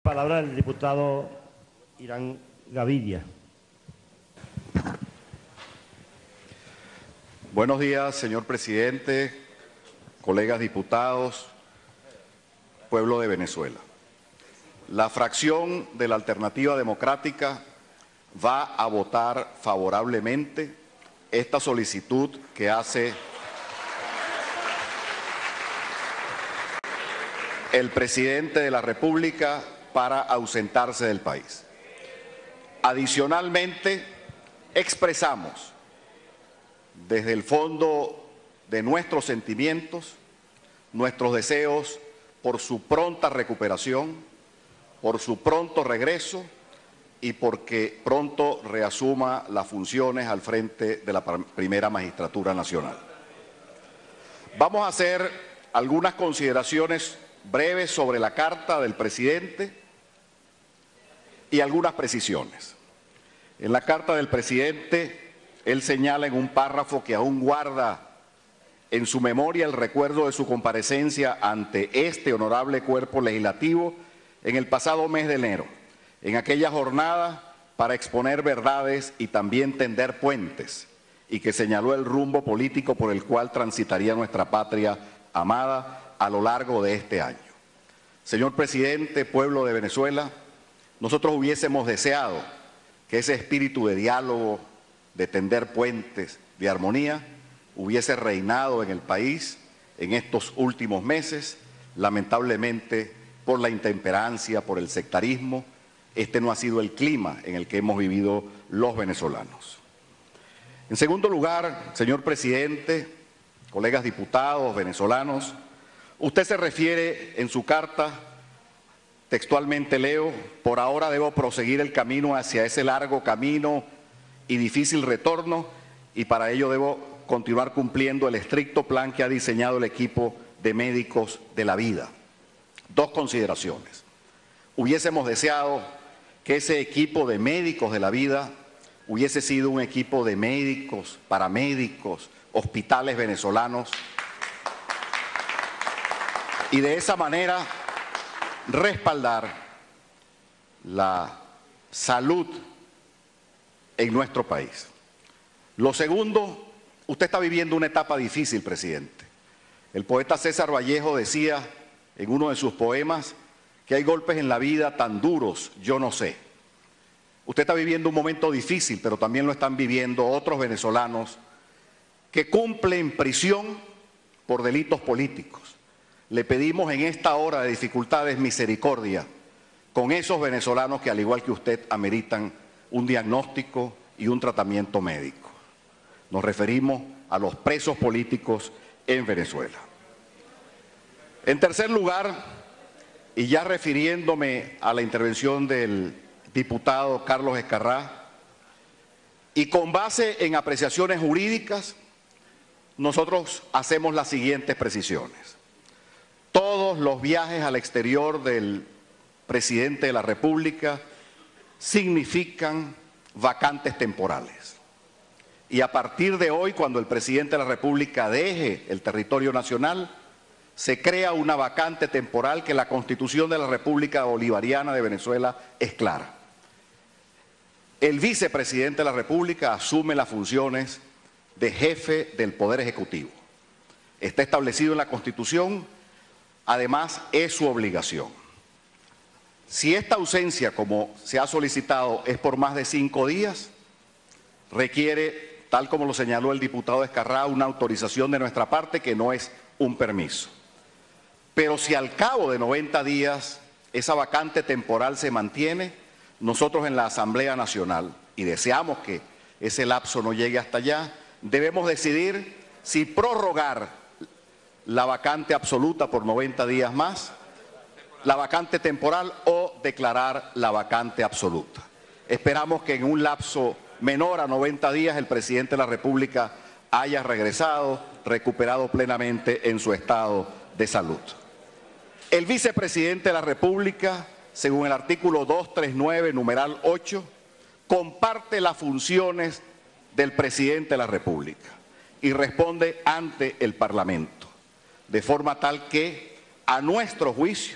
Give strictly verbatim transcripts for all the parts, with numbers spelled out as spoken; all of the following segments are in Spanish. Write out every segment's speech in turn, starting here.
Palabra del diputado Irán Gavidia. Buenos días, señor presidente, colegas diputados, pueblo de Venezuela. La fracción de la Alternativa Democrática va a votar favorablemente esta solicitud que hace el presidente de la República para ausentarse del país. Adicionalmente, expresamos desde el fondo de nuestros sentimientos, nuestros deseos por su pronta recuperación, por su pronto regreso y porque pronto reasuma las funciones al frente de la primera Magistratura Nacional. Vamos a hacer algunas consideraciones breves sobre la carta del presidente y algunas precisiones. En la carta del presidente, él señala en un párrafo que aún guarda en su memoria el recuerdo de su comparecencia ante este honorable cuerpo legislativo en el pasado mes de enero, en aquella jornada para exponer verdades y también tender puentes, y que señaló el rumbo político por el cual transitaría nuestra patria amada a lo largo de este año. Señor presidente, pueblo de Venezuela, nosotros hubiésemos deseado que ese espíritu de diálogo, de tender puentes, de armonía, hubiese reinado en el país en estos últimos meses. Lamentablemente, por la intemperancia, por el sectarismo, este no ha sido el clima en el que hemos vivido los venezolanos. En segundo lugar, señor presidente, colegas diputados venezolanos, usted se refiere en su carta, textualmente leo, por ahora debo proseguir el camino hacia ese largo camino y difícil retorno, y para ello debo continuar cumpliendo el estricto plan que ha diseñado el equipo de médicos de la vida. Dos consideraciones. Hubiésemos deseado que ese equipo de médicos de la vida hubiese sido un equipo de médicos, paramédicos, hospitales venezolanos, y de esa manera respaldar la salud en nuestro país. Lo segundo, usted está viviendo una etapa difícil, presidente. El poeta César Vallejo decía en uno de sus poemas que hay golpes en la vida tan duros, yo no sé. Usted está viviendo un momento difícil, pero también lo están viviendo otros venezolanos que cumplen prisión por delitos políticos. Le pedimos en esta hora de dificultades misericordia con esos venezolanos que, al igual que usted, ameritan un diagnóstico y un tratamiento médico. Nos referimos a los presos políticos en Venezuela. En tercer lugar, y ya refiriéndome a la intervención del diputado Carlos Escarrá, y con base en apreciaciones jurídicas, nosotros hacemos las siguientes precisiones. Todos los viajes al exterior del presidente de la República significan vacantes temporales. Y a partir de hoy, cuando el presidente de la República deje el territorio nacional, se crea una vacante temporal que la Constitución de la República Bolivariana de Venezuela es clara. El vicepresidente de la República asume las funciones de jefe del Poder Ejecutivo. Está establecido en la Constitución. Además, es su obligación. Si esta ausencia, como se ha solicitado, es por más de cinco días, requiere, tal como lo señaló el diputado Escarrá, una autorización de nuestra parte que no es un permiso. Pero si al cabo de noventa días esa vacante temporal se mantiene, nosotros en la Asamblea Nacional, y deseamos que ese lapso no llegue hasta allá, debemos decidir si prorrogar la vacante absoluta por noventa días más, la vacante temporal o declarar la vacante absoluta. Esperamos que en un lapso menor a noventa días el presidente de la República haya regresado, recuperado plenamente en su estado de salud. El vicepresidente de la República, según el artículo doscientos treinta y nueve, numeral ocho, comparte las funciones del presidente de la República y responde ante el Parlamento, de forma tal que, a nuestro juicio,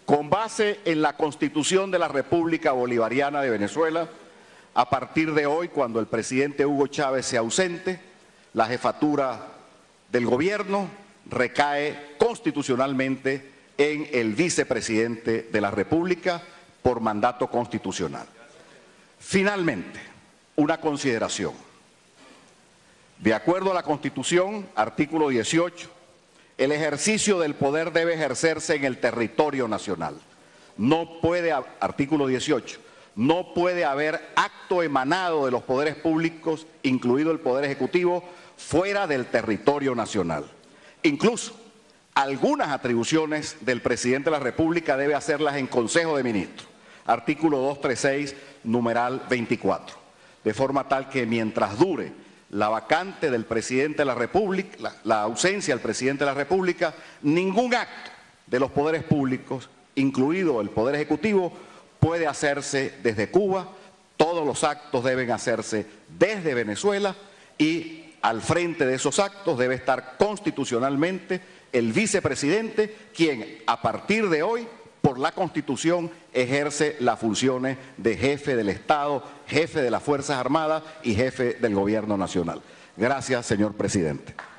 Con base en la Constitución de la República Bolivariana de Venezuela, a partir de hoy, cuando el presidente Hugo Chávez sea ausente, la jefatura del gobierno recae constitucionalmente en el vicepresidente de la República por mandato constitucional. Finalmente, una consideración. De acuerdo a la Constitución, artículo dieciocho, el ejercicio del poder debe ejercerse en el territorio nacional. No puede, artículo dieciocho, no puede haber acto emanado de los poderes públicos, incluido el Poder Ejecutivo, fuera del territorio nacional. Incluso algunas atribuciones del presidente de la República debe hacerlas en Consejo de Ministros. Artículo doscientos treinta y seis, numeral veinticuatro. De forma tal que mientras dure la vacante del presidente de la República, la, la ausencia del presidente de la República, ningún acto de los poderes públicos, incluido el Poder Ejecutivo, puede hacerse desde Cuba. Todos los actos deben hacerse desde Venezuela y al frente de esos actos debe estar constitucionalmente el vicepresidente, quien a partir de hoy, por la Constitución, ejerce las funciones de jefe del Estado, jefe de las Fuerzas Armadas y jefe del Gobierno Nacional. Gracias, señor presidente.